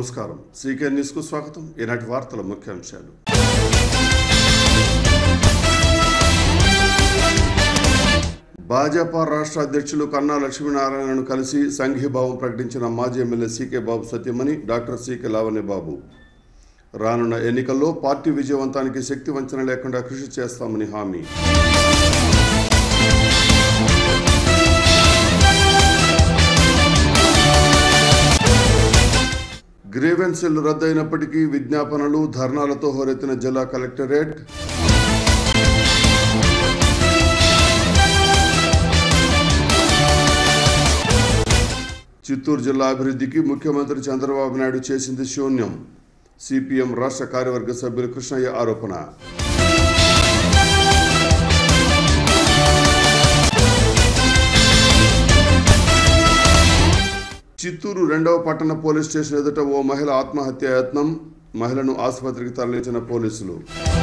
నమస్కారం. CK news కు స్వాగతం. ఈనాటి వార్తల ముఖ్యాంశాలు. భాజపా రాష్ట్ర అధ్యక్షులు కన్నా లక్ష్మీనారాయణను కలిసి సంఘీభావం ప్రకటించిన మాజీ MLA CK Babu Satyamani, doctor CK Lavanya Babu. రానున్న ఎన్నికల్లో పార్టీ విజయవంతానికి శక్తి వంచన లేకుండా కృషి చేస్తామని హామీ. గ్రీవెన్సీలు రద్దయినప్పటికీ విజ్ఞాపనలు, ధర్నాలతో హోరెత్తిన జిల్లా కలెక్టరేట్. చిత్తూరు జిల్లా అభివృద్ధికి ముఖ్యమంత్రి చంద్రబాబు నాయుడు చేసింది శూన్యం. సిపిఎం రాష్ట్ర కార్యవర్గ సభ్యులు కృష్ణయ్య ఆరోపణ. చిత్తూరు 2వ పట్టణ పోలీస్ స్టేషన్ ఎదుట ఓ మహిళ ఆత్మహత్య యత్నం. మహిళను ఆసుపత్రికి తరలించిన పోలీసులు.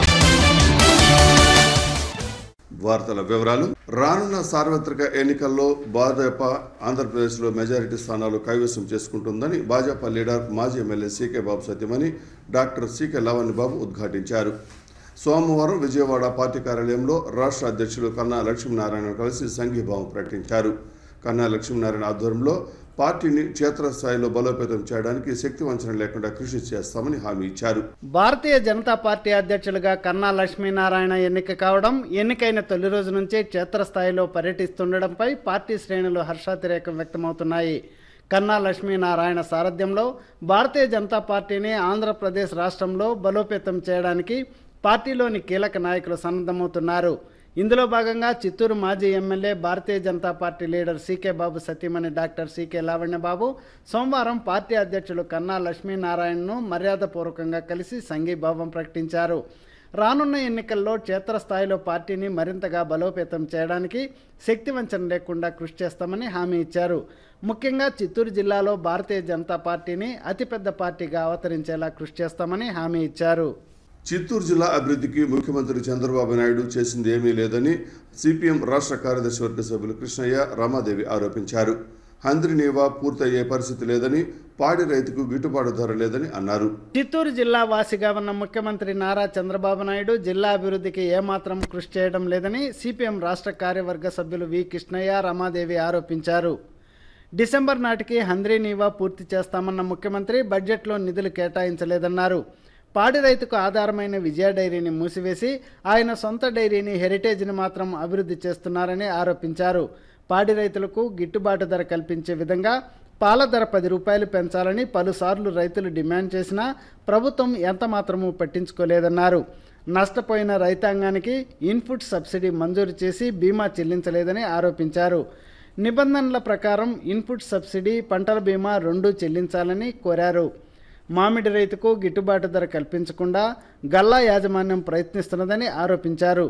వార్తల వివరాలు. రానున్న సార్వత్రిక ఎన్నికల్లో భాజపా ఆంధ్రప్రదేశ్లో మెజారిటీ స్థానాలు కైవసం చేసుకుంటుందని భాజపా లీడర్ మాజీ MLA CK Babu Satyamani, doctor CK Lavanya Babu ఉద్ఘాటించారు. సోమవారం విజయవాడ పార్టీ కార్యాలయంలో రాష్ట్ర అధ్యక్షులు కన్నా లక్ష్మీనారాయణ కలిసి సంఘీభావం ప్రకటించారు. కన్నా లక్ష్మీనారాయణ ఆధ్వర్యంలో పార్టీని క్షేత్రస్థాయిలో బలోపేతం చేయడానికి శక్తి వంచన లేకుండా కృషి చేస్తామని హామీ ఇచ్చారు. భారతీయ జనతా పార్టీ అధ్యక్షులుగా కన్నా లక్ష్మీనారాయణ ఎన్నిక కావడం, ఎన్నికైన తొలి రోజు నుంచే క్షేత్రస్థాయిలో పర్యటిస్తుండడంపై పార్టీ శ్రేణులు హర్షాతిరేకం వ్యక్తమవుతున్నాయి. కన్నా లక్ష్మీనారాయణ సారథ్యంలో భారతీయ జనతా పార్టీని ఆంధ్రప్రదేశ్ రాష్ట్రంలో బలోపేతం చేయడానికి పార్టీలోని కీలక నాయకులు సన్నద్ధమవుతున్నారు. ఇందులో భాగంగా చిత్తూరు మాజీ MLA Bharatiya Janata Party leader CK Babu సతీమణి డాక్టర్ సీకే లావణ్య బాబు సోమవారం పార్టీ అధ్యక్షులు కన్నా లక్ష్మీనారాయణను మర్యాదపూర్వకంగా కలిసి సంఘీభావం ప్రకటించారు. రానున్న ఎన్నికల్లో క్షేత్రస్థాయిలో పార్టీని మరింతగా బలోపేతం చేయడానికి శక్తి వంచన లేకుండా కృషి చేస్తామని హామీ ఇచ్చారు. ముఖ్యంగా చిత్తూరు జిల్లాలో భారతీయ జనతా పార్టీని అతిపెద్ద పార్టీగా అవతరించేలా కృషి చేస్తామని హామీ ఇచ్చారు. చిత్తూరు జిల్లా అభివృద్ధికి ముఖ్యమంత్రి చంద్రబాబు నాయుడు చేసింది ఏమీ లేదని సిపిఎం రాష్ట్ర కార్యదర్శి వర్గ సభ్యులు కృష్ణయ్య, రమాదేవి ఆరోపించారు. హంద్రి నీవా పూర్తయ్యే పరిస్థితి లేదని, పాడి రైతుకు గిట్టుబాటు ధర లేదని అన్నారు. చిత్తూరు జిల్లా వాసిగా ఉన్న ముఖ్యమంత్రి నారా చంద్రబాబు నాయుడు జిల్లా అభివృద్ధికి ఏమాత్రం కృషి చేయడం లేదని సిపిఎం రాష్ట్ర కార్యవర్గ సభ్యులు వి కృష్ణయ్య, రమాదేవి ఆరోపించారు. డిసెంబర్ నాటికి హంద్రి నీవా పూర్తి చేస్తామన్న ముఖ్యమంత్రి బడ్జెట్లో నిధులు కేటాయించలేదన్నారు. పాడి రైతుకు ఆధారమైన విజయ డైరీని మూసివేసి ఆయన సొంత డైరీని హెరిటేజ్ని మాత్రం అభివృద్ధి చేస్తున్నారని ఆరోపించారు. పాడి రైతులకు గిట్టుబాటు ధర కల్పించే విధంగా పాల ధర 10 రూపాయలు పెంచాలని పలుసార్లు రైతులు డిమాండ్ చేసినా ప్రభుత్వం ఎంతమాత్రమూ పట్టించుకోలేదన్నారు. నష్టపోయిన రైతాంగానికి ఇన్పుట్ సబ్సిడీ మంజూరు చేసి బీమా చెల్లించలేదని ఆరోపించారు. నిబంధనల ప్రకారం ఇన్పుట్ సబ్సిడీ, పంటల బీమా రెండూ చెల్లించాలని కోరారు. మామిడి రైతుకు గిట్టుబాటు ధర కల్పించకుండా గల్లా యాజమాన్యం ప్రయత్నిస్తున్నదని ఆరోపించారు.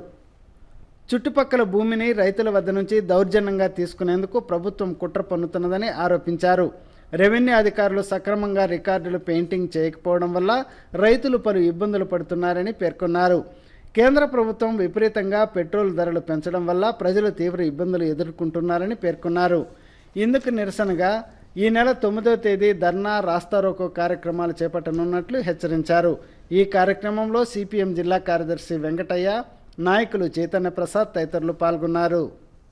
చుట్టుపక్కల భూమిని రైతుల వద్ద నుంచి దౌర్జన్యంగా తీసుకునేందుకు ప్రభుత్వం కుట్ర పన్నుతున్నదని ఆరోపించారు. రెవెన్యూ అధికారులు సక్రమంగా రికార్డులు పెయింటింగ్ చేయకపోవడం వల్ల రైతులు పలు ఇబ్బందులు పడుతున్నారని పేర్కొన్నారు. కేంద్ర ప్రభుత్వం విపరీతంగా పెట్రోల్ ధరలు పెంచడం వల్ల ప్రజలు తీవ్ర ఇబ్బందులు ఎదుర్కొంటున్నారని పేర్కొన్నారు. ఇందుకు నిరసనగా ఈ నెల 9వ తేదీ ధర్నా, రాస్తారోకో కార్యక్రమాలు చేపట్టనున్నట్లు హెచ్చరించారు. ఈ కార్యక్రమంలో సిపిఎం జిల్లా కార్యదర్శి వెంకటయ్య, నాయకులు చైతన్య ప్రసాద్ తదితరులు పాల్గొన్నారు.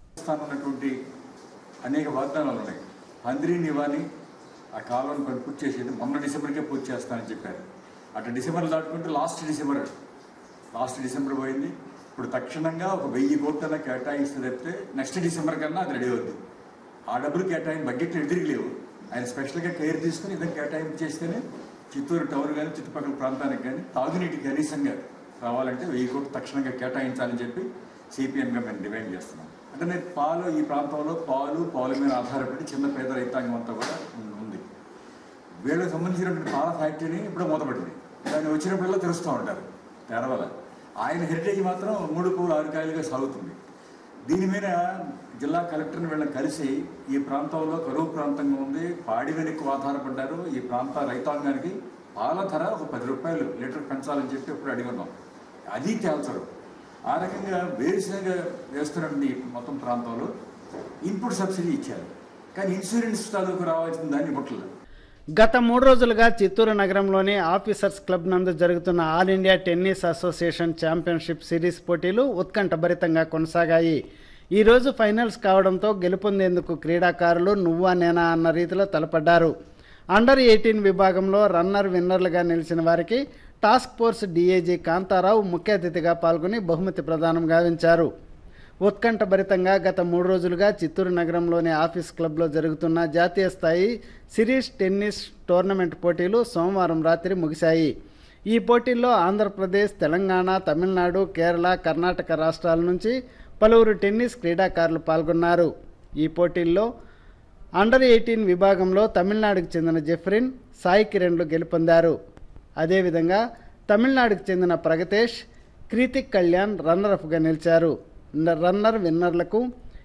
అనేక వాగ్దానాలు ఉన్నాయి. హంద్రీ నివాని ఆ కాలువను పూర్తి చేసేది మొన్న డిసెంబర్కే పూర్తి చేస్తానని చెప్పారు. అటు డిసెంబర్ దాటుకుంటూ లాస్ట్ డిసెంబర్ పోయింది. ఇప్పుడు తక్షణంగా ఒక 1000 కోట్ల కేటాయిస్తే తప్పితే నెక్స్ట్ డిసెంబర్ కన్నా అది రెడీ అవుతుంది. ఆ డబ్బులు బడ్జెట్లో ఎదురులేవు. ఆయన స్పెషల్గా కేర్ తీసుకుని ఇద్దరు కేటాయింపు చేస్తేనే చిత్తూరు టౌన్ కానీ చుట్టుపక్కల ప్రాంతానికి కానీ తాగునీటికి కనీసంగా రావాలంటే 1000 కోట్లు తక్షణంగా కేటాయించాలని చెప్పి సిపిఎంగా మేము డిమాండ్ చేస్తున్నాం. అంటే నేను ఈ ప్రాంతంలో పాలు మీద ఆధారపడి చిన్న పేద రైతాంగం అంతా కూడా ఉంది. వీళ్ళకి సంబంధించినటువంటి పాల ఫ్యాక్టరీని ఇప్పుడు మూతపడింది. దాన్ని వచ్చినప్పుడల్లా తెరుస్తూ ఉంటారు, తెరవల. ఆయన హెరిటేజ్ మాత్రం 3 పూలు 6 కాయలుగా సాగుతుంది. దీని మీద జిల్లా కలెక్టర్ని వీళ్ళని కలిసి ఈ ప్రాంతంలో కరువు ప్రాంతంగా ఉంది, పాడి మీద ఎక్కువ ఆధారపడ్డారు, ఈ ప్రాంత రైతాంగానికి పాల ధర ఒక 10 రూపాయలు లీటర్ పెంచాలని చెప్పి ఇప్పుడు అడిగిన్నాం. అది తేల్చరు. ఆ రకంగా వేరుశనగ వేస్తున్నటువంటి మొత్తం ప్రాంతంలో ఇన్పుట్ సబ్సిడీ ఇచ్చారు, కానీ ఇన్సూరెన్స్ తాలూకు రావాల్సిన దాన్ని ఇవ్వట్లేదు. గత 3 రోజులుగా చిత్తూరు నగరంలోని ఆఫీసర్స్ క్లబ్ నందు జరుగుతున్న all India tennis association championship series పోటీలు ఉత్కంఠభరితంగా కొనసాగాయి. ఈరోజు ఫైనల్స్ కావడంతో గెలుపొందేందుకు క్రీడాకారులు నువ్వా నేనా అన్న రీతిలో తలపడ్డారు. అండర్ 18 విభాగంలో రన్నర్ విన్నర్లుగా నిలిచిన వారికి టాస్క్ ఫోర్స్ డీఏజీ కాంతారావు ముఖ్య అతిథిగా పాల్గొని బహుమతి ప్రదానం గావించారు. ఉత్కంఠభరితంగా గత 3 రోజులుగా చిత్తూరు నగరంలోని ఆఫీస్ క్లబ్లో జరుగుతున్న జాతీయ స్థాయి సిరీస్ టెన్నిస్ టోర్నమెంట్ పోటీలు సోమవారం రాత్రి ముగిశాయి. ఈ పోటీల్లో ఆంధ్రప్రదేశ్, తెలంగాణ, తమిళనాడు, కేరళ, కర్ణాటక రాష్ట్రాల నుంచి పలువురు టెన్నిస్ క్రీడాకారులు పాల్గొన్నారు. ఈ పోటీల్లో అండర్ 18 విభాగంలో తమిళనాడుకు చెందిన జెఫ్రిన్, సాయి కిరణ్లు గెలుపొందారు. అదేవిధంగా తమిళనాడుకు చెందిన ప్రగతేష్, క్రీతిక్ కళ్యాణ్ రన్నరఫ్గా నిలిచారు. రన్నర్ విన్నర్లకు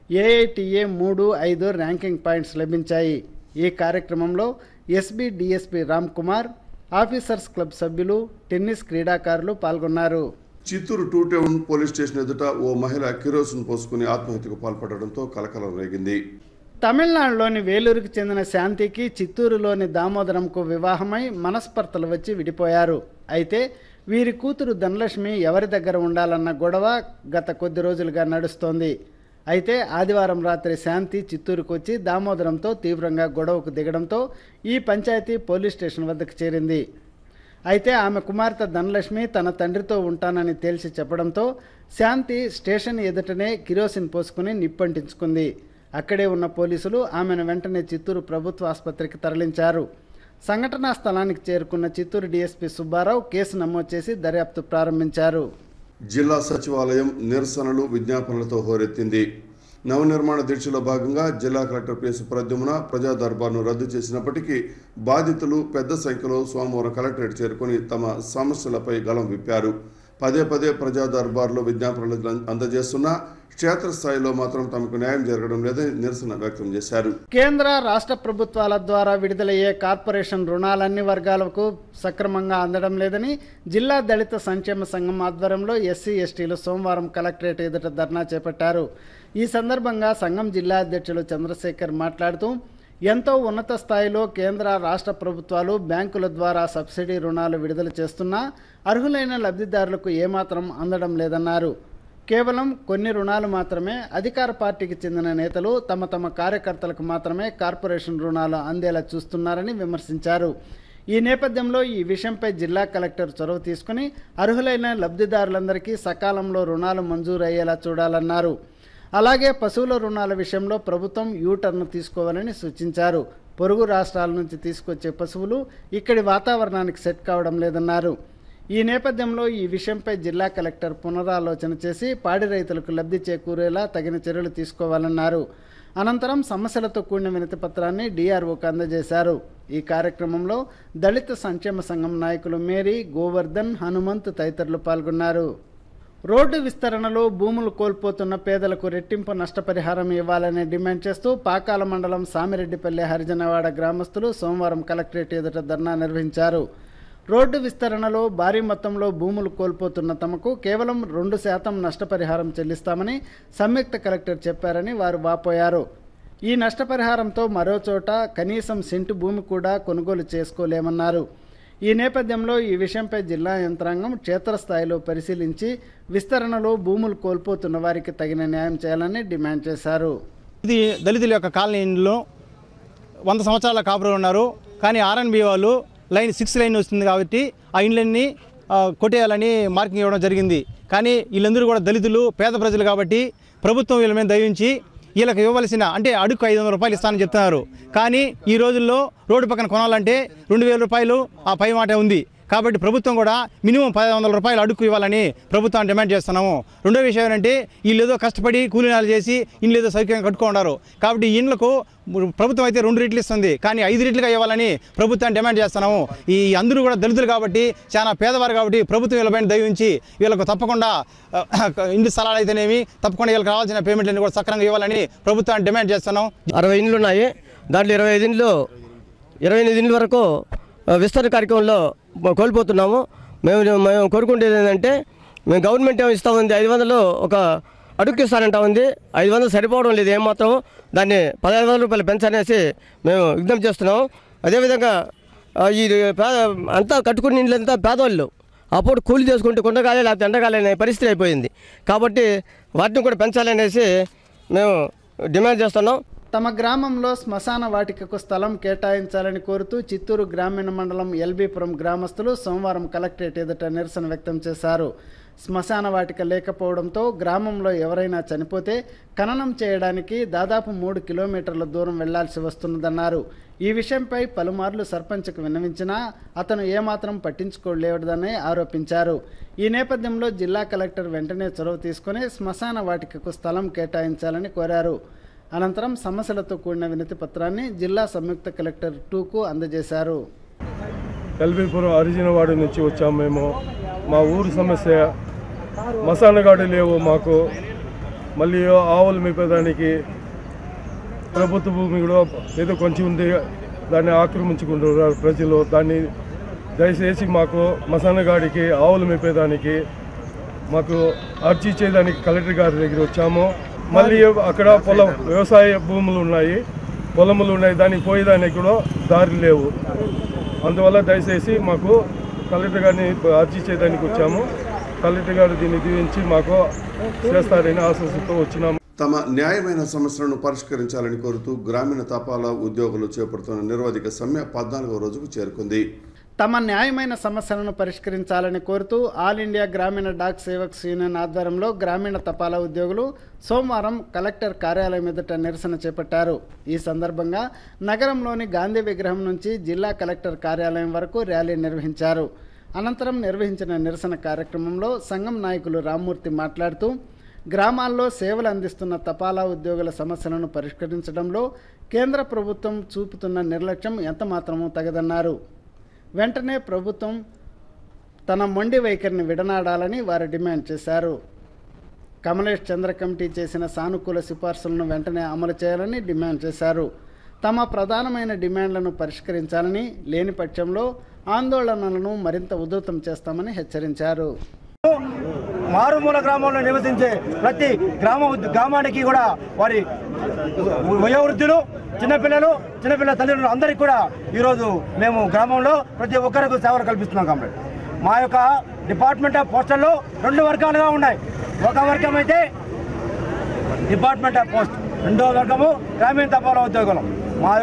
ఏఐటిఏ 3-5 ర్యాంకింగ్ పాయింట్స్ లభించాయి. ఈ కార్యక్రమంలో SB DSP Ram Kumar, officers club సభ్యులు, టెన్నిస్ క్రీడాకారులు పాల్గొన్నారు. చిత్తూరు 2 టౌన్ పోలీస్ స్టేషన్ ఎదుట ఓ మహిళ కిరోసిన్ పోసుకుని ఆత్మహత్యకు పాల్పడడంతో కలకలం రేగింది. తమిళనాడులోని వేలూరుకు చెందిన శాంతికి చిత్తూరులోని దామోదరంకు వివాహమై మనస్పర్ధలు వచ్చి విడిపోయారు. అయితే వీరి కూతురు ధనలక్ష్మి ఎవరి దగ్గర ఉండాలన్న గొడవ గత కొద్ది రోజులుగా నడుస్తోంది. అయితే ఆదివారం రాత్రి శాంతి చిత్తూరుకు వచ్చి దామోదరంతో తీవ్రంగా గొడవకు దిగడంతో ఈ పంచాయతీ పోలీస్ స్టేషన్ వద్దకు చేరింది. అయితే ఆమె కుమార్తె ధనలక్ష్మి తన తండ్రితో ఉంటానని తేల్చి చెప్పడంతో శాంతి స్టేషన్ ఎదుటనే కిరోసిన్ పోసుకుని నిప్పంటించుకుంది. అక్కడే ఉన్న పోలీసులు ఆమెను వెంటనే చిత్తూరు ప్రభుత్వ ఆసుపత్రికి తరలించారు. సంఘటనా స్థలానికి చేరుకున్న చిత్తూరు డీఎస్పీ సుబ్బారావు కేసు నమోదు చేసి దర్యాప్తు ప్రారంభించారు. జిల్లా సచివాలయం నిరసనలు, విజ్ఞాపనలతో హోరెత్తింది. నవనిర్మాణ దీక్షలో భాగంగా జిల్లా కలెక్టర్ పి. ప్రద్యుమ్న ప్రజా దర్బార్ను రద్దు చేసినప్పటికీ బాధితులు పెద్ద సంఖ్యలో సోమవారం కలెక్టరేట్ చేరుకుని తమ సమస్యలపై గళం విప్పారు. పదే ప్రజా దర్బార్లో విజ్ఞాపనలు అందజేస్తున్నా క్షేత్రస్థాయిలో మాత్రం తమకు న్యాయం జరగడం లేదని నిరసన వ్యక్తం చేశారు. కేంద్ర రాష్ట్ర ప్రభుత్వాల ద్వారా విడుదలయ్యే కార్పొరేషన్ రుణాలన్ని వర్గాలకు సక్రమంగా అందడం లేదని జిల్లా దళిత సంక్షేమ సంఘం ఆధ్వర్యంలో ఎస్సీ ఎస్టీలు సోమవారం కలెక్టరేట్ ఎదుట ధర్నా చేపట్టారు. ఈ సందర్భంగా సంఘం జిల్లా అధ్యక్షులు చంద్రశేఖర్ మాట్లాడుతూ ఎంతో ఉన్నత స్థాయిలో కేంద్ర రాష్ట్ర ప్రభుత్వాలు బ్యాంకుల ద్వారా సబ్సిడీ రుణాలు విడుదల చేస్తున్నా అర్హులైన లబ్ధిదారులకు ఏమాత్రం అందడం లేదన్నారు. కేవలం కొన్ని రుణాలు మాత్రమే అధికార పార్టీకి చెందిన నేతలు తమ కార్యకర్తలకు మాత్రమే కార్పొరేషన్ రుణాలు అందేలా చూస్తున్నారని విమర్శించారు. ఈ నేపథ్యంలో ఈ విషయంపై జిల్లా కలెక్టర్ చొరవ తీసుకుని అర్హులైన లబ్ధిదారులందరికీ సకాలంలో రుణాలు మంజూరు అయ్యేలా చూడాలన్నారు. అలాగే పశువుల రుణాల విషయంలో ప్రభుత్వం యూటర్న్ తీసుకోవాలని సూచించారు. పొరుగు రాష్ట్రాల నుంచి తీసుకొచ్చే పశువులు ఇక్కడి వాతావరణానికి సెట్ కావడం లేదన్నారు. ఈ నేపథ్యంలో ఈ విషయంపై జిల్లా కలెక్టర్ పునరాలోచన చేసి పాడి రైతులకు లబ్ధి చేకూరేలా తగిన చర్యలు తీసుకోవాలన్నారు. అనంతరం సమస్యలతో కూడిన వినతి పత్రాన్ని డిఆర్ఓకు అందజేశారు. ఈ కార్యక్రమంలో దళిత సంక్షేమ సంఘం నాయకులు మేరీ, గోవర్ధన్, హనుమంత్ తదితరులు పాల్గొన్నారు. రోడ్డు విస్తరణలో భూములు కోల్పోతున్న పేదలకు రెట్టింపు నష్టపరిహారం ఇవ్వాలని డిమాండ్ చేస్తూ పాకాల మండలం సామిరెడ్డిపల్లె హరిజనవాడ గ్రామస్తులు సోమవారం కలెక్టరేట్ ఎదుట ధర్నా నిర్వహించారు. రోడ్డు విస్తరణలో భారీ మొత్తంలో భూములు కోల్పోతున్న తమకు కేవలం 2% నష్టపరిహారం చెల్లిస్తామని సంయుక్త కలెక్టర్ చెప్పారని వారు వాపోయారు. ఈ నష్టపరిహారంతో మరో చోట కనీసం సెంటు భూమి కూడా కొనుగోలు చేసుకోలేమన్నారు. ఈ నేపథ్యంలో ఈ విషయంపై జిల్లా యంత్రాంగం క్షేత్రస్థాయిలో పరిశీలించి విస్తరణలో భూములు కోల్పోతున్న వారికి తగిన న్యాయం చేయాలని డిమాండ్ చేశారు. ఇది దళితుల యొక్క కాలనీలో 100 సంవత్సరాల కాపురం ఉన్నారు. కానీ ఆర్ఎన్బి వాళ్ళు లైన్ 6 లైన్ వస్తుంది కాబట్టి ఆ ఇండ్లన్నీ కొట్టేయాలని మార్కింగ్ ఇవ్వడం జరిగింది. కానీ వీళ్ళందరూ కూడా దళితులు, పేద ప్రజలు కాబట్టి ప్రభుత్వం వీళ్ళ మీద దయించి వీళ్ళకి ఇవ్వవలసిన అంటే అడుగు 500 రూపాయలు ఇస్తానని చెప్తున్నారు. కానీ ఈ రోజుల్లో రోడ్డు పక్కన కొనాలంటే 2000 రూపాయలు ఆ పై మాట ఉంది. కాబట్టి ప్రభుత్వం కూడా మినిమం 1500 రూపాయలు అడుగు ఇవ్వాలని ప్రభుత్వాన్ని డిమాండ్ చేస్తున్నాము. రెండో విషయం ఏంటంటే వీళ్ళు ఏదో కష్టపడి కూలీనాలు చేసి ఇల్లు ఏదో సౌకర్యంగా కట్టుకున్నారు. కాబట్టి ఈ ఇండ్లకు ప్రభుత్వం అయితే 2 రెట్లు ఇస్తుంది, కానీ 5 రెట్లుగా ఇవ్వాలని ప్రభుత్వాన్ని డిమాండ్ చేస్తున్నాము. ఈ అందరూ కూడా దళితులు కాబట్టి, చాలా పేదవారు కాబట్టి ప్రభుత్వం వీళ్ళపైన దయ ఉంచి వీళ్ళకు తప్పకుండా ఇంటి స్థలాలు అయితేనేమి తప్పకుండా వీళ్ళకి రావాల్సిన పేమెంట్లన్నీ కూడా సక్రమంగా ఇవ్వాలని ప్రభుత్వాన్ని డిమాండ్ చేస్తున్నాం. 60 ఇండ్లు ఉన్నాయి. దాంట్లో 25 ఇండ్ల వరకు విస్తరణ కార్యక్రమంలో కోల్పోతున్నాము. మేము కోరుకుంటేది ఏంటంటే మేము గవర్నమెంట్ ఏమో ఇస్తూ ఉంది 500 ఒక అడుగు ఇస్తానంటా ఉంది. 500 సరిపోవడం లేదు ఏమాత్రం. దాన్ని 1500 రూపాయలు పెంచనేసి మేము విజ్ఞప్తి చేస్తున్నాము. అదేవిధంగా ఈ అంతా కట్టుకుని ఇండ్లంతా పేదవాళ్ళు అప్పుడు కూలి చేసుకుంటే కొండగాలే లేకపోతే ఎండగాలే అనే పరిస్థితి అయిపోయింది. కాబట్టి వాటిని కూడా పెంచాలనేసి మేము డిమాండ్ చేస్తున్నాం. తమ గ్రామంలో శ్మశాన వాటికకు స్థలం కేటాయించాలని కోరుతూ చిత్తూరు గ్రామీణ మండలం ఎల్బీపురం గ్రామస్తులు సోమవారం కలెక్టరేట్ ఎదుట నిరసన వ్యక్తం చేశారు. శ్మశాన వాటిక లేకపోవడంతో గ్రామంలో ఎవరైనా చనిపోతే ఖననం చేయడానికి దాదాపు 3 కిలోమీటర్ల దూరం వెళ్లాల్సి వస్తున్నదన్నారు. ఈ విషయంపై పలుమార్లు సర్పంచ్కు విన్నవించినా అతను ఏమాత్రం పట్టించుకోలేదని ఆరోపించారు. ఈ నేపథ్యంలో జిల్లా కలెక్టర్ వెంటనే చొరవ తీసుకుని శ్మశాన వాటికకు స్థలం కేటాయించాలని కోరారు. అనంతరం సమస్యలతో కూడిన వినతి పత్రాన్ని జిల్లా సంయుక్త కలెక్టర్ 2కు అందజేశారు. ఎల్బీపురం అరిజినవాడి నుంచి వచ్చాము మేము. మా ఊరు సమస్య మసానగాడు లేవు మాకు. మళ్ళీ ఆవులు మేపేదానికి ప్రభుత్వ భూమి కూడా ఏదో కొంచెం ఉంది, దాన్ని ఆక్రమించుకుంటున్నారు ప్రజలు. దాన్ని దయచేసి మాకు మసానగాడికి ఆవులు మేపేదానికి మాకు అర్జీ చేయడానికి కలెక్టర్ గారి దగ్గర వచ్చాము. మళ్ళీ అక్కడ వ్యవసాయ భూములు ఉన్నాయి, పొలములు ఉన్నాయి, దానికి పోయేదానికి కూడా దారి లేవు. అందువల్ల దయచేసి మాకు కలెక్టర్ గారిని అర్జీ చేయడానికి వచ్చాము. కలెక్టర్ గారు దీన్ని దీవించి మాకు చేస్తారని ఆశతో వచ్చినాము. తమ న్యాయమైన సమస్యలను పరిష్కరించాలని కోరుతూ గ్రామీణ తపాలా ఉద్యోగులు చేపడుతున్న నిరవధిక సమ్మె 14వ రోజుకు చేరుకుంది. తమ న్యాయమైన సమస్యలను పరిష్కరించాలని కోరుతూ all India Gramin Dak Sevaks union ఆధ్వర్యంలో గ్రామీణ తపాలా ఉద్యోగులు సోమవారం కలెక్టర్ కార్యాలయం ఎదుట నిరసన చేపట్టారు. ఈ సందర్భంగా నగరంలోని గాంధీ విగ్రహం నుంచి జిల్లా కలెక్టర్ కార్యాలయం వరకు ర్యాలీ నిర్వహించారు. అనంతరం నిర్వహించిన నిరసన కార్యక్రమంలో సంఘం నాయకులు రామ్మూర్తి మాట్లాడుతూ గ్రామాల్లో సేవలు అందిస్తున్న తపాలా ఉద్యోగుల సమస్యలను పరిష్కరించడంలో కేంద్ర ప్రభుత్వం చూపుతున్న నిర్లక్ష్యం ఎంతమాత్రమూ తగదన్నారు. వెంటనే ప్రభుత్వం తన మొండి వైఖరిని విడనాడాలని వారు డిమాండ్ చేశారు. కమలేష్ చంద్ర కమిటీ చేసిన సానుకూల సిఫార్సులను వెంటనే అమలు చేయాలని డిమాండ్ చేశారు. తమ ప్రధానమైన డిమాండ్లను పరిష్కరించాలని, లేని పక్షంలో ఆందోళనలను మరింత ఉధృతం చేస్తామని హెచ్చరించారు. మారుమూల గ్రామంలో నివసించే ప్రతి గ్రామానికి కూడా వారి వయోవృద్ధులు, చిన్నపిల్లల తల్లిదండ్రులు అందరికీ కూడా ఈరోజు మేము గ్రామంలో ప్రతి ఒక్కరికి సేవలు కల్పిస్తున్నాం. కాబట్టి మా యొక్క డిపార్ట్మెంట్ ఆఫ్ పోస్టల్లో 2 వర్గాలుగా ఉన్నాయి. ఒక వర్గం అయితే డిపార్ట్మెంట్ ఆఫ్ పోస్ట్, రెండో వర్గము గ్రామీణ తపాలా ఉద్యోగులు. మా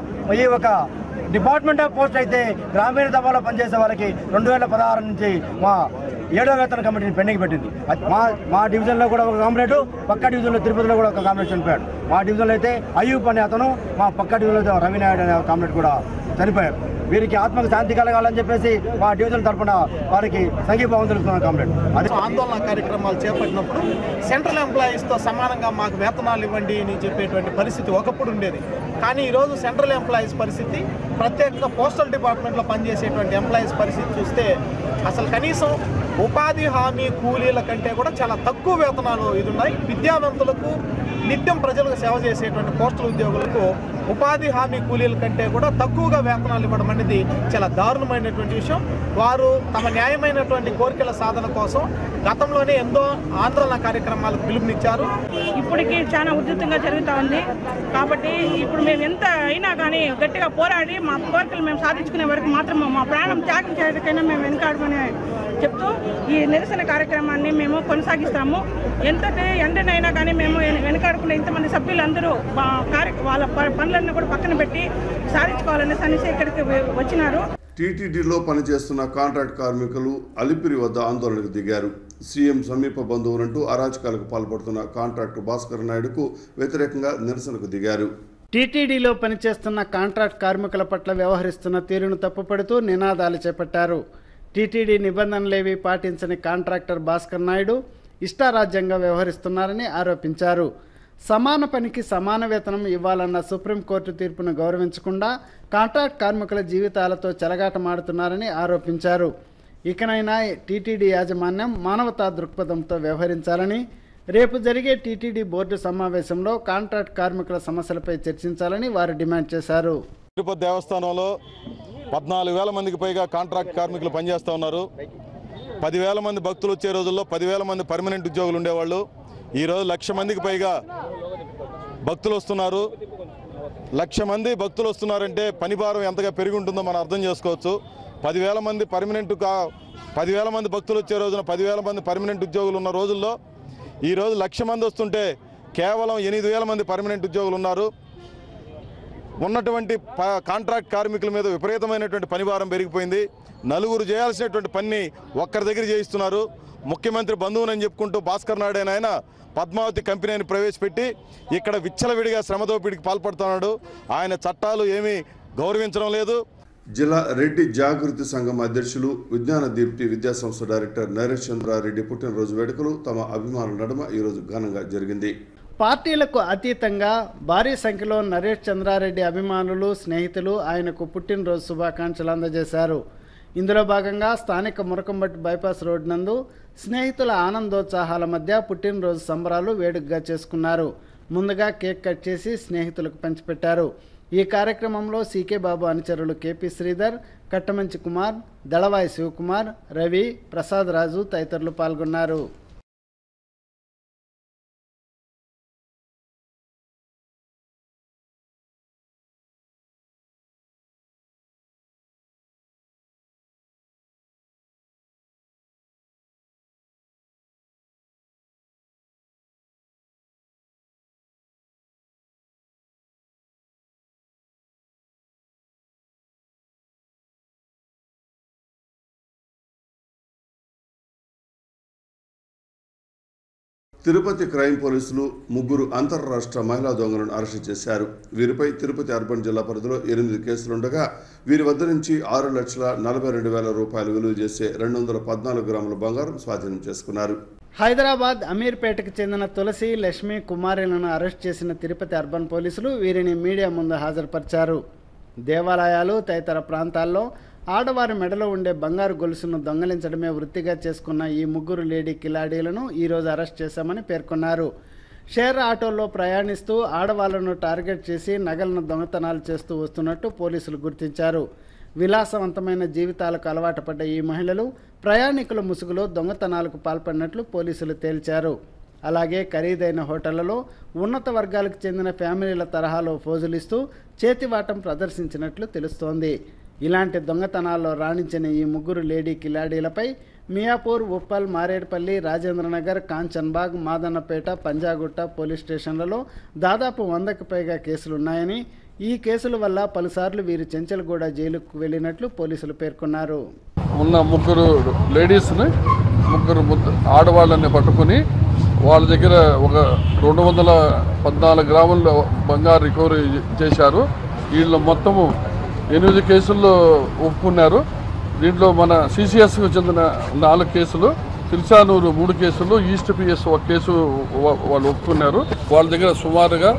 ఈ యొక్క డిపార్ట్మెంట్ ఆఫ్ పోస్ట్ అయితే గ్రామీణ తపాలా పనిచేసే వాళ్ళకి 2016 నుంచి మా 7వ వేతన కమిటీని పెండింగ్ పెట్టింది. మా డివిజన్లో కూడా ఒక కాంప్లైంట్, పక్క డివిజన్లో తిరుపతిలో కూడా ఒక కాంప్లైంట్ చనిపోయాడు. మా డివిజన్లో అయితే అయ్యూబ్ అనే అతను, మా పక్క డివిజన్లో రవినాయుడు అనే కాంప్లైంట్ కూడా చనిపోయాడు. వీరికి ఆత్మకు శాంతి కలగాలని చెప్పేసి మా డివిజన్ తరఫున వారికి సంఘీభావం తెలుస్తున్న కాంప్లైంట్. అది ఆందోళన కార్యక్రమాలు చేపట్టినప్పుడు సెంట్రల్ ఎంప్లాయీస్తో సమానంగా మాకు వేతనాలు ఇవ్వండి అని చెప్పేటువంటి పరిస్థితి ఒకప్పుడు ఉండేది. కానీ ఈరోజు సెంట్రల్ ఎంప్లాయీస్ పరిస్థితి, ప్రత్యేకంగా పోస్టల్ డిపార్ట్మెంట్లో పనిచేసేటువంటి ఎంప్లాయీస్ పరిస్థితి చూస్తే అసలు కనీసం ఉపాధి హామీ కూలీల కంటే కూడా చాలా తక్కువ వేతనాలు ఉన్నాయి. విద్యావంతులకు, నిత్యం ప్రజలకు సేవ చేసేటువంటి పోస్టల్ ఉద్యోగులకు ఉపాధి హామీ కూలీల కంటే కూడా తక్కువగా వేతనాలు ఇవ్వడం అనేది చాలా దారుణమైనటువంటి విషయం. వారు తమ న్యాయమైనటువంటి కోరికల సాధన కోసం గతంలోనే ఎంతో ఆందోళన కార్యక్రమాలకు పిలుపునిచ్చారు. ఇప్పటికీ చాలా ఉధృతంగా జరుగుతూ ఉంది. కాబట్టి ఇప్పుడు మేము ఎంత అయినా కానీ గట్టిగా పోరాడి మా కోరికలు మేము సాధించుకునే వరకు మాత్రం మా ప్రాణం త్యాగం చేయడానికైనా మేము వెనకాడమని చెప్తూ ఈ నిరసన కార్యక్రమాన్ని మేము కొనసాగిస్తాము. ఎంతటి ఎండనైనా కానీ మేము వెనకాడకుండా ఇంతమంది సభ్యులందరూ వాళ్ళ పనులన్నీ కూడా పక్కన పెట్టి సాధించుకోవాలనేసి అనేసి ఇక్కడికి వచ్చినారు. టీటీడీలో పనిచేస్తున్న కాంట్రాక్ట్ కార్మికులు అలిపిరి వద్ద ఆందోళనకు దిగారు. సీఎం సమీప బంధువులంటూ అరాచకాలకు పాల్పడుతున్న కాంట్రాక్టు భాస్కర్ నాయుడుకు వ్యతిరేకంగా నిరసనకు దిగారు. టీటీడీలో పనిచేస్తున్న కాంట్రాక్ట్ కార్మికుల పట్ల వ్యవహరిస్తున్న తీరును తప్పుపడుతూ నినాదాలు చేపట్టారు. టీటీడీ నిబంధనలేవి పాటించని కాంట్రాక్టర్ భాస్కర్ నాయుడు ఇష్టారాజ్యంగా వ్యవహరిస్తున్నారని ఆరోపించారు. సమాన పనికి సమాన వేతనం ఇవ్వాలన్న సుప్రీంకోర్టు తీర్పును గౌరవించకుండా కాంట్రాక్ట్ కార్మికుల జీవితాలతో చెలగాటమాడుతున్నారని ఆరోపించారు. ఇకనైనా టీటీడీ యాజమాన్యం మానవతా దృక్పథంతో వ్యవహరించాలని, రేపు జరిగే టీటీడీ బోర్డు సమావేశంలో కాంట్రాక్ట్ కార్మికుల సమస్యలపై చర్చించాలని వారు డిమాండ్ చేశారు. తిరుపతి దేవస్థానంలో 14,000 మందికి పైగా కాంట్రాక్ట్ కార్మికులు పనిచేస్తూ ఉన్నారు. 10,000 మంది భక్తులు వచ్చే రోజుల్లో 10,000 మంది పర్మనెంట్ ఉద్యోగులు ఉండేవాళ్ళు. ఈరోజు 1,00,000 మందికి పైగా భక్తులు వస్తున్నారు. 1,00,000 మంది భక్తులు వస్తున్నారంటే పని భారం ఎంతగా పెరిగి ఉంటుందో మనం అర్థం చేసుకోవచ్చు. 10,000 మంది 10,000 మంది భక్తులు వచ్చే రోజున 10,000 మంది పర్మనెంట్ ఉద్యోగులు ఉన్న రోజుల్లో ఈరోజు 1,00,000 మంది వస్తుంటే కేవలం 8,000 మంది పర్మనెంట్ ఉద్యోగులు ఉన్నారు. ఉన్నటువంటి కాంట్రాక్ట్ కార్మికుల మీద విపరీతమైనటువంటి పనిభారం పెరిగిపోయింది. నలుగురు చేయాల్సినటువంటి పని ఒక్కరి దగ్గర చేయిస్తున్నారు. ముఖ్యమంత్రి బంధువునని చెప్పుకుంటూ భాస్కర్ నాయుడు ఆయన పద్మావతి కంపెనీని ప్రవేశపెట్టి ఇక్కడ విచ్చలవిడిగా శ్రమదోపిడికి పాల్పడుతున్నాడు. ఆయన చట్టాలు ఏమీ గౌరవించడం లేదు. జిల్లా రెడ్డి జాగృతి సంఘం అధ్యక్షులు విజ్ఞాన దీప్తి విద్యాసంస్థ డైరెక్టర్ నరేష్ చంద్రారెడ్డి పుట్టినరోజు వేడుకలు తమ అభిమానుల నడుమ ఈరోజు ఘనంగా జరిగింది. పార్టీలకు అతీతంగా భారీ సంఖ్యలో నరేష్ చంద్రారెడ్డి అభిమానులు స్నేహితులు ఆయనకు పుట్టినరోజు శుభాకాంక్షలు అందజేశారు. ఇందులో భాగంగా స్థానిక మురకంబట్టి బైపాస్ రోడ్ నందు స్నేహితుల ఆనందోత్సాహాల మధ్య పుట్టినరోజు సంబరాలు వేడుకగా చేసుకున్నారు. ముందుగా కేక్ కట్ చేసి స్నేహితులకు పంచిపెట్టారు. ఈ కార్యక్రమంలో సీకే బాబు అనుచరులు కేపీ శ్రీధర్, కట్టమంచి కుమార్, దళవాయి శివకుమార్, రవి, ప్రసాద్ రాజు తదితరులు పాల్గొన్నారు. తిరుపతి క్రైమ్ పోలీసులు 3 అంతర్రాష్ట్ర మహిళా దొంగలను అరెస్టు చేశారు. వీరిపై తిరుపతి అర్బన్ జిల్లా పరిధిలో 8 కేసులుండగా వీరి వద్ద నుంచి 6,42,000 రూపాయలు విలువ చేసే 214 గ్రాముల బంగారం స్వాధీనం చేసుకున్నారు. హైదరాబాద్ అమీర్పేటకు చెందిన తులసి, లక్ష్మి, కుమారులను అరెస్ట్ చేసిన తిరుపతి అర్బన్ పోలీసులు వీరిని మీడియా ముందు హాజరుపరిచారు. దేవాలయాలు తదితర ప్రాంతాల్లో ఆడవారి మెడలో ఉండే బంగారు గొలుసును దొంగలించడమే వృత్తిగా చేసుకున్న ఈ 3 లేడీ కిలాడీలను ఈరోజు అరెస్ట్ చేశామని పేర్కొన్నారు. షేర్ ఆటోల్లో ప్రయాణిస్తూ ఆడవాళ్లను టార్గెట్ చేసి నగలను దొంగతనాలు చేస్తూ వస్తున్నట్టు పోలీసులు గుర్తించారు. విలాసవంతమైన జీవితాలకు అలవాటు పడ్డ ఈ మహిళలు ప్రయాణికుల ముసుగులో దొంగతనాలకు పాల్పడినట్లు పోలీసులు తేల్చారు. అలాగే ఖరీదైన హోటళ్లలో ఉన్నత వర్గాలకు చెందిన ఫ్యామిలీల తరహాలో ఫోజులిస్తూ చేతివాటం ప్రదర్శించినట్లు తెలుస్తోంది. ఇలాంటి దొంగతనాల్లో రాణించిన ఈ 3 లేడీ కిలాడీలపై మియాపూర్, ఉప్పల్, మారేడ్పల్లి, రాజేంద్రనగర్, కాంచన్బాగ్, మాదన్నపేట, పంజాగుట్ట పోలీస్ స్టేషన్లలో దాదాపు 100కి పైగా కేసులున్నాయని, ఈ కేసుల వల్ల పలుసార్లు వీరు చెంచల్గూడ జైలుకు వెళ్లినట్లు పోలీసులు పేర్కొన్నారు. ఉన్న 3 లేడీస్ని 3 ఆడవాళ్ళని పట్టుకుని వాళ్ళ దగ్గర ఒక 214 గ్రాముల బంగారు రికవరీ చేశారు. వీళ్ళు మొత్తము 8 కేసుల్లో ఒప్పుకున్నారు. దీంట్లో మన సిసిఎస్కు చెందిన 4 కేసులు, తిల్చానూరు 3 కేసులు, ఈస్ట్ పిఎస్ 1 కేసు వాళ్ళు ఒప్పుకున్నారు. వాళ్ళ దగ్గర సుమారుగా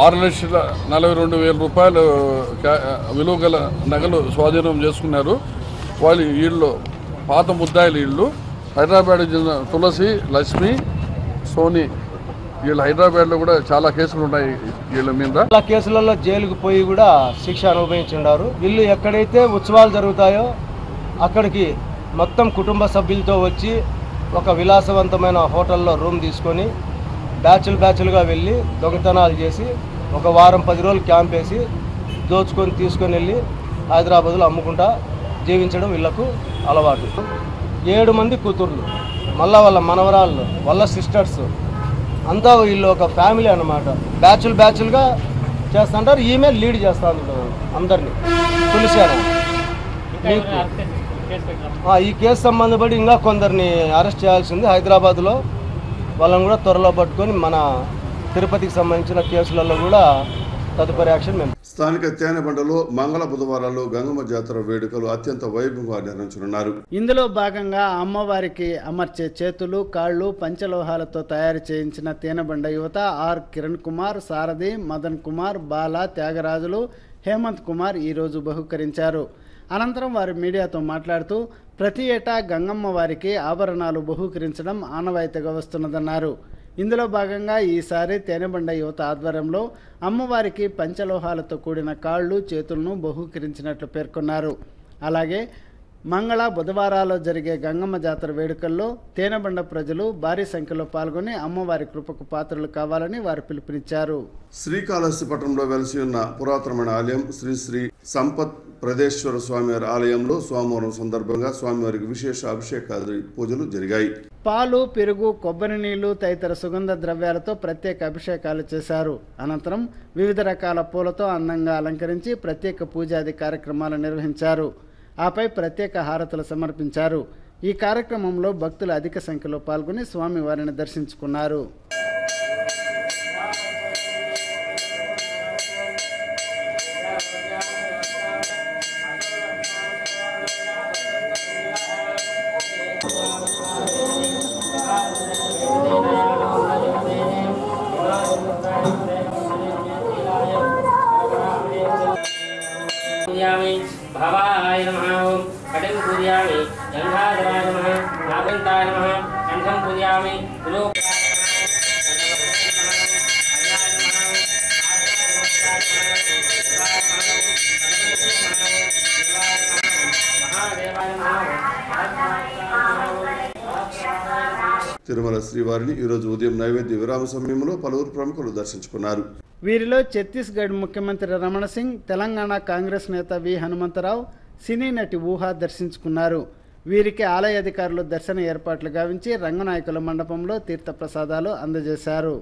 6,42,000 రూపాయలు విలువ గల నగలు స్వాధీనం చేసుకున్నారు. వీళ్ళు పాత ముద్దాయిలు. వీళ్ళు హైదరాబాద్ చెందిన తులసి, లక్ష్మి, సోని. వీళ్ళు హైదరాబాద్లో కూడా చాలా కేసులు ఉన్నాయి. వీళ్ళ మీద చాలా కేసులలో జైలుకు పోయి కూడా శిక్ష అనుభవించున్నారు. వీళ్ళు ఎక్కడైతే ఉత్సవాలు జరుగుతాయో అక్కడికి మొత్తం కుటుంబ సభ్యులతో వచ్చి ఒక విలాసవంతమైన హోటల్లో రూమ్ తీసుకొని బ్యాచులుగా వెళ్ళి దొంగతనాలు చేసి ఒక వారం 10 రోజులు క్యాంప్ వేసి తీసుకొని వెళ్ళి హైదరాబాద్లో అమ్ముకుంటా జీవించడం వీళ్ళకు అలవాటు. 7 మంది కూతుర్లు, మళ్ళా వాళ్ళ మనవరాళ్ళు, వాళ్ళ సిస్టర్స్ అంతా వీళ్ళు ఒక ఫ్యామిలీ అన్నమాట. బ్యాచులుగా చేస్తుంటారు. ఈమె లీడ్ చేస్తూ ఉంటారు అందరినీ. తులసేనా ఈ కేసు సంబంధపడి ఇంకా కొందరిని అరెస్ట్ చేయాల్సింది హైదరాబాద్లో. వాళ్ళని కూడా త్వరలో పట్టుకొని మన తిరుపతికి సంబంధించిన కేసులలో కూడా తదుపరి యాక్షన్ మేము. స్థానిక తేనెబండలో మంగళ బుధవారాల్లో గంగమ్మ జాతర వేడుకలు అత్యంత వైభవంగా నిర్వహించనున్నారు. ఇందులో భాగంగా అమ్మవారికి అమర్చే చేతులు, కాళ్ళు పంచలోహాలతో తయారు చేయించిన తేనెబండ యువత ఆర్ కిరణ్ కుమార్, సారథి, మదన్ కుమార్, బాల, త్యాగరాజులు, హేమంత్ కుమార్ ఈరోజు బహుకరించారు. అనంతరం వారు మీడియాతో మాట్లాడుతూ ప్రతి ఏటా గంగమ్మ వారికి ఆభరణాలు బహూకరించడం ఆనవాయితీగా వస్తున్నదన్నారు. ఇందులో భాగంగా ఈసారి తేనెబండ యువత ఆధ్వర్యంలో అమ్మవారికి పంచలోహాలతో కూడిన కాళ్ళు, చేతులను బహూకరించినట్లు పేర్కొన్నారు. అలాగే మంగళ బుధవారాల్లో జరిగే గంగమ్మ జాతర వేడుకల్లో తేనెబండ ప్రజలు భారీ సంఖ్యలో పాల్గొని అమ్మవారి కృపకు పాత్రలు కావాలని వారు పిలుపునిచ్చారు. శ్రీకాళహస్తిపట్నంలో వెలసి ఉన్న పురాతనమైన ఆలయం శ్రీ శ్రీ సంపత్ ప్రదేశ్వర స్వామివారి ఆలయంలో సోమవారం సందర్భంగా స్వామివారికి విశేష అభిషేకాది పూజలు జరిగాయి. పాలు, పెరుగు, కొబ్బరి నీళ్లు తదితర సుగంధ ద్రవ్యాలతో ప్రత్యేక అభిషేకాలు చేశారు. అనంతరం వివిధ రకాల పూలతో అందంగా అలంకరించి ప్రత్యేక పూజాది కార్యక్రమాలు నిర్వహించారు. ఆపై ప్రత్యేక హారతులు సమర్పించారు. ఈ కార్యక్రమంలో భక్తులు అధిక సంఖ్యలో పాల్గొని స్వామివారిని దర్శించుకున్నారు. भवाय नमः कटिं पूजयामि गंगाधराय नमः नागंताय नमः कंठं पूजयामि తిరుమల శ్రీవారిని ఈరోజు ఉదయం నైవేద్య విరామ సమయంలో పలువురు ప్రముఖులు దర్శించుకున్నారు. వీరిలో ఛత్తీస్గఢ్ ముఖ్యమంత్రి రమణ సింగ్, తెలంగాణ కాంగ్రెస్ నేత వి హనుమంతరావు, సినీ నటి ఊహా దర్శించుకున్నారు. వీరికి ఆలయ అధికారులు దర్శన ఏర్పాట్లు గావించి రంగనాయకుల మండపంలో తీర్థప్రసాదాలు అందజేశారు.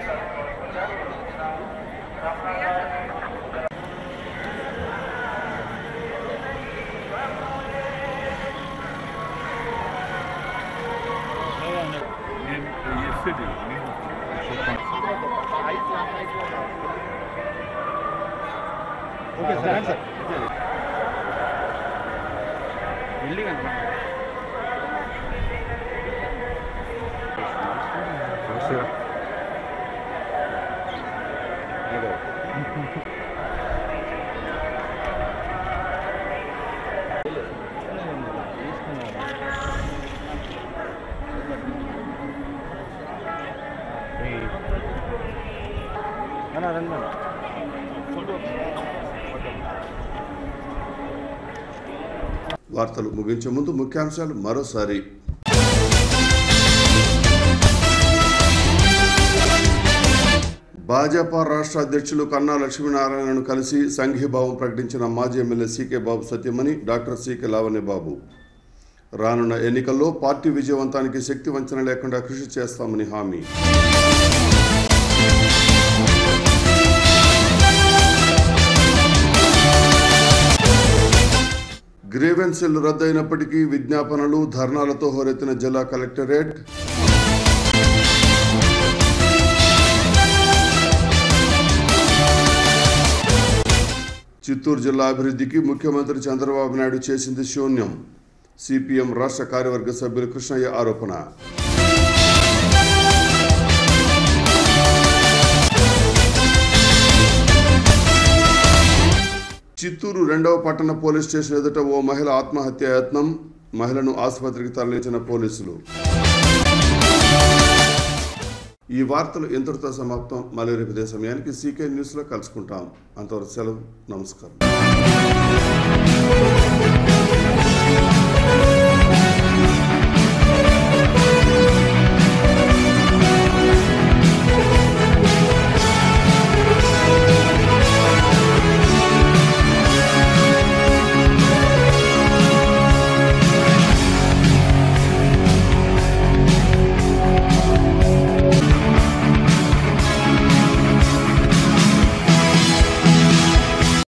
వార్తలు ముగించే ముందు ముఖ్యాంశాలు మరోసారి. భాజపా రాష్ట్ర అధ్యక్షులు కన్నా లక్ష్మీనారాయణను కలిసి సంఘీభావం ప్రకటించిన మాజీ MLA CK Babu Satyamani, doctor CK Lavanyababu. రానున్న ఎన్నికల్లో పార్టీ విజయవంతానికి శక్తి వంచన లేకుండా కృషి చేస్తామని హామీ. గ్రీవెన్స్ సెల్ రద్దయినప్పటికీ విజ్ఞాపనలు, ధర్నాలతో హోరెత్తిన జిల్లా కలెక్టరేట్. చిత్తూరు జిల్లా అభివృద్ధికి ముఖ్యమంత్రి చంద్రబాబు నాయుడు చేసింది శూన్యం. సిపిఎం రాష్ట్ర కార్యవర్గ సభ్యులు కృష్ణయ్య ఆరోపణ. చిత్తూరు 2వ పట్టణ పోలీస్ స్టేషన్ ఎదుట ఓ మహిళ ఆత్మహత్య యత్నం. మహిళను ఆసుపత్రికి తరలించిన పోలీసులు. ఈ వార్తలు ఇంతటితో సమాప్తం. మళ్ళీ రేపు ఇదే సమయానికి సీకే న్యూస్లో కలుసుకుంటాం. అంతవరకు సెలవు. నమస్కారం.